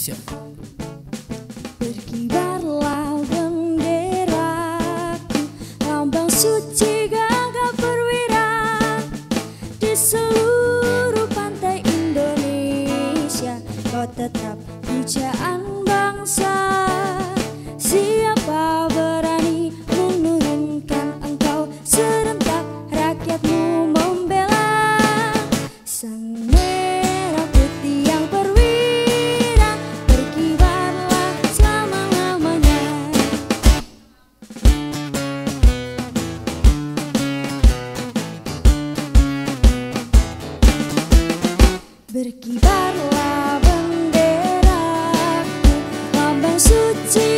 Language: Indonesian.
Indonesia. Berkibarlah benderaku, lambang suci gagah perwira di seluruh pantai Indonesia. Kau tetap pujaan bangsa. Siapa berani menurunkan engkau? Serentak rakyatmu membela sang merah putih yang perwira. Berkibarlah selama-lamanya. Berkibarlah benderaku, lambang suci